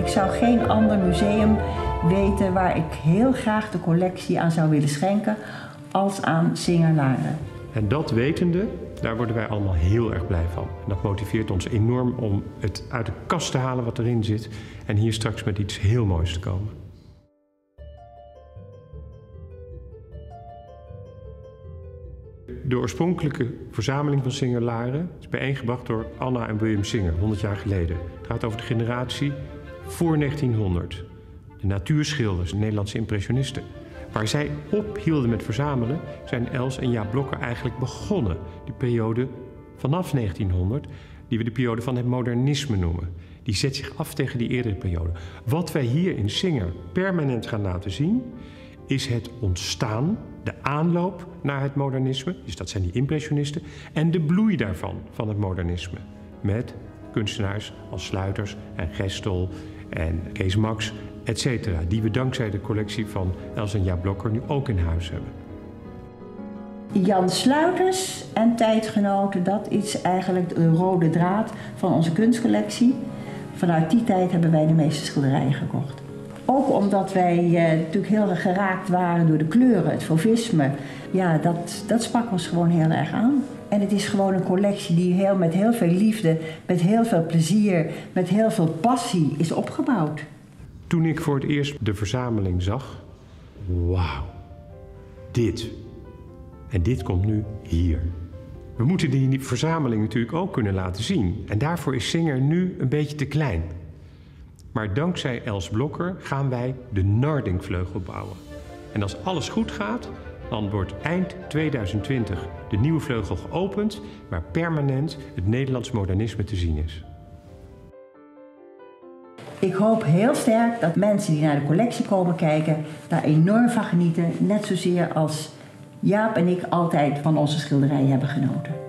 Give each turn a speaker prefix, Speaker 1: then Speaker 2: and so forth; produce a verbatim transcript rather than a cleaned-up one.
Speaker 1: Ik zou geen ander museum weten waar ik heel graag de collectie aan zou willen schenken als aan Singer Laren.
Speaker 2: En dat wetende, daar worden wij allemaal heel erg blij van. En dat motiveert ons enorm om het uit de kast te halen wat erin zit en hier straks met iets heel moois te komen. De oorspronkelijke verzameling van Singer Laren is bijeengebracht door Anna en William Singer, honderd jaar geleden. Het gaat over de generatie voor negentienhonderd. De natuurschilders, de Nederlandse impressionisten. Waar zij ophielden met verzamelen, zijn Els en Jaap Blokker eigenlijk begonnen. Die periode vanaf negentienhonderd, die we de periode van het modernisme noemen. Die zet zich af tegen die eerdere periode. Wat wij hier in Singer permanent gaan laten zien, is het ontstaan, de aanloop naar het modernisme, dus dat zijn die impressionisten, en de bloei daarvan, van het modernisme. Met kunstenaars als Sluiters en Gestel en Kees Max, et cetera, die we dankzij de collectie van Els en Jaap Blokker nu ook in huis hebben.
Speaker 1: Jan Sluiters en tijdgenoten, dat is eigenlijk de rode draad van onze kunstcollectie. Vanuit die tijd hebben wij de meeste schilderijen gekocht. Ook omdat wij eh, natuurlijk heel erg geraakt waren door de kleuren, het fauvisme. Ja, dat, dat sprak ons gewoon heel erg aan. En het is gewoon een collectie die heel, met heel veel liefde, met heel veel plezier, met heel veel passie is opgebouwd.
Speaker 2: Toen ik voor het eerst de verzameling zag, wauw, dit. En dit komt nu hier. We moeten die verzameling natuurlijk ook kunnen laten zien. En daarvoor is Singer nu een beetje te klein. Maar dankzij Els Blokker gaan wij de Nardingvleugel bouwen. En als alles goed gaat, dan wordt eind tweeduizend twintig de nieuwe vleugel geopend, waar permanent het Nederlands modernisme te zien is.
Speaker 1: Ik hoop heel sterk dat mensen die naar de collectie komen kijken, daar enorm van genieten. Net zozeer als Jaap en ik altijd van onze schilderijen hebben genoten.